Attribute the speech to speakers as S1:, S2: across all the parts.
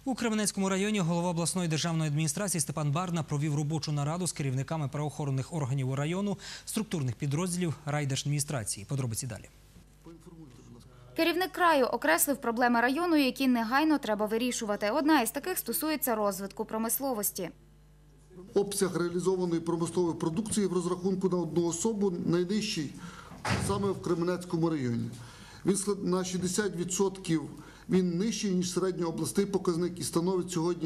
S1: У Кременецькому районі голова обласної державної адміністрації Степан Барна провів робочу нараду з керівниками правоохоронних органів району, структурних підрозділів райдержадміністрації. Подробиці далі.
S2: Керівник краю окреслив проблеми району, які негайно треба вирішувати. Одна із таких стосується розвитку промисловості.
S3: Обсяг реалізованої промислової продукції в розрахунку на одну особу найнижчий саме в Кременецькому районі. Він на 60% він нижчий, ніж середньообласний показник і становить сьогодні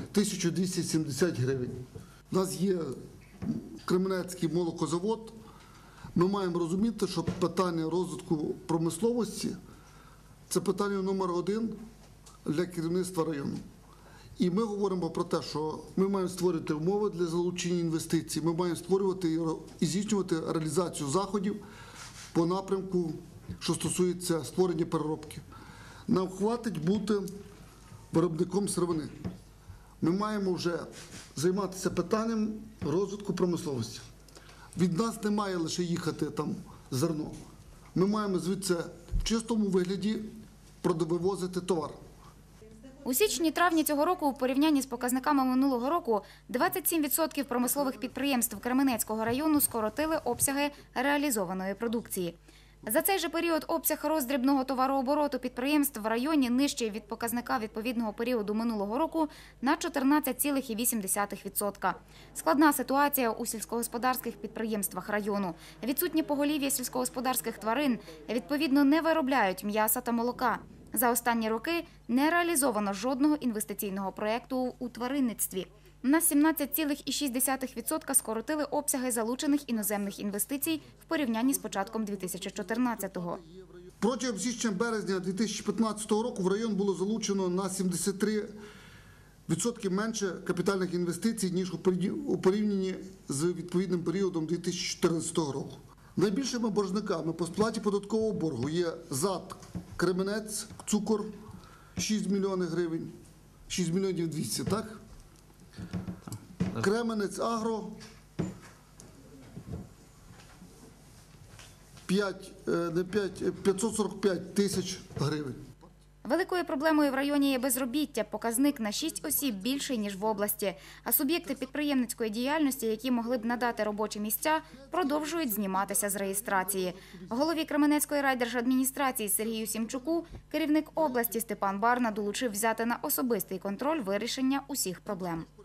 S3: 1270 гривень. У нас є Кременецький молокозавод. Ми маємо розуміти, що питання розвитку промисловості – це питання номер один для керівництва району. І ми говоримо про те, що ми маємо створити умови для залучення інвестицій, ми маємо створювати і здійснювати реалізацію заходів по напрямку, що стосується створення переробки. Нам хватить бути виробником сировини. Ми маємо вже займатися питанням розвитку промисловості. Від нас не має лише їхати там зерно. Ми маємо звідси в чистому вигляді вивозити товар.
S2: У січні-травні цього року у порівнянні з показниками минулого року 27% промислових підприємств Кременецького району скоротили обсяги реалізованої продукції. За цей же період обсяг роздрібного товарообороту підприємств в районі нижчий від показника відповідного періоду минулого року на 14,8%. Складна ситуація у сільськогосподарських підприємствах району. Відсутнє поголів'я сільськогосподарських тварин, відповідно, не виробляють м'яса та молока. За останні роки не реалізовано жодного інвестиційного проєкту у тваринництві. На 17,6% скоротили обсяги залучених іноземних інвестицій в порівнянні з початком 2014-го.
S3: Протягом січня-березня 2015 року в район було залучено на 73% менше капітальних інвестицій, ніж у порівнянні з відповідним періодом 2014 року. Найбільшими боржниками по сплаті податкового боргу є ЗАД «Кременець», «Цукор» – 6 мільйонів гривень, 6 мільйонів 200, так? Кременець Агро 545 тисяч гривень.
S2: Великою проблемою в районі є безробіття. Показник на 6 осіб більший, ніж в області. А суб'єкти підприємницької діяльності, які могли б надати робочі місця, продовжують зніматися з реєстрації. Голові Кременецької райдержадміністрації Сергію Сімчуку керівник області Степан Барна долучив взяти на особистий контроль вирішення усіх проблем.